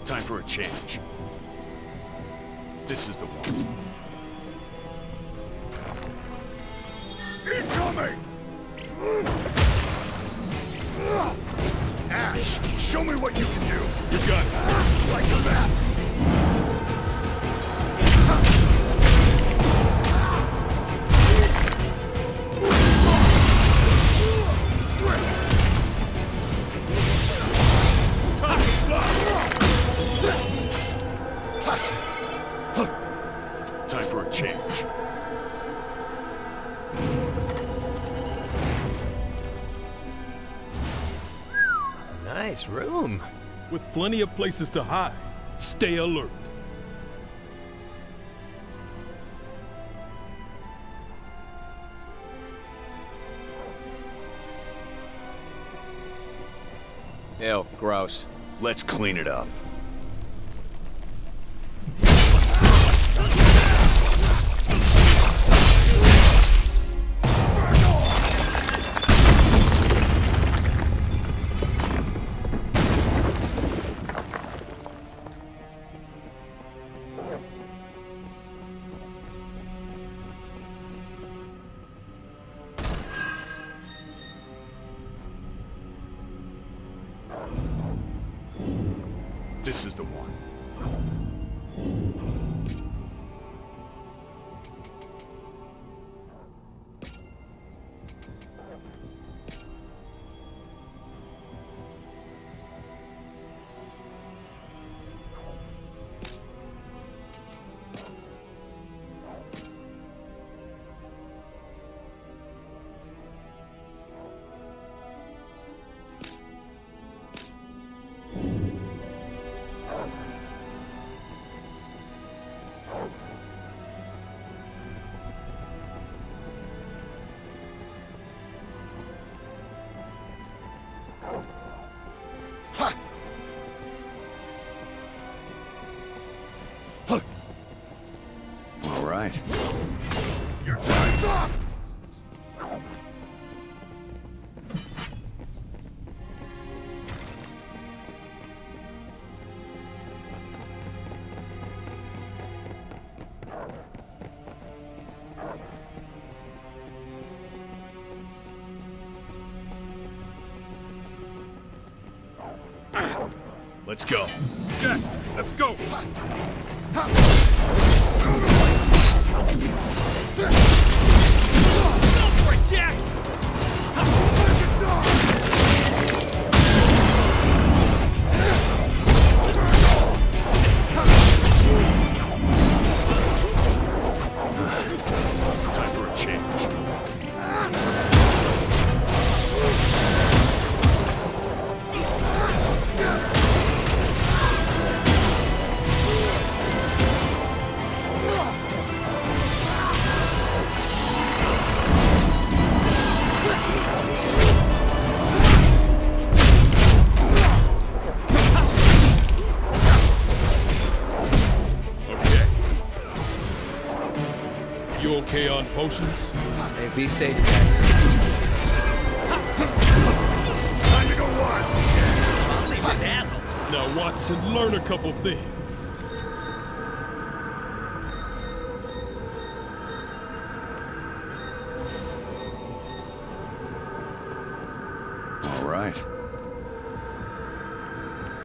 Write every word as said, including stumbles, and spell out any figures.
Time for a change. This is the one. Incoming! Ash, show me what you can do. You got it. Like that. Time for a change. Nice room. With plenty of places to hide. Stay alert. Ew, gross. Let's clean it up. This is the one. All right. Your time's up! Let's go. Jack, let's go. Go for it, Jack! Time for a change. You okay on potions? Hey, be safe, guys. Time to go wild. Now watch and learn a couple things.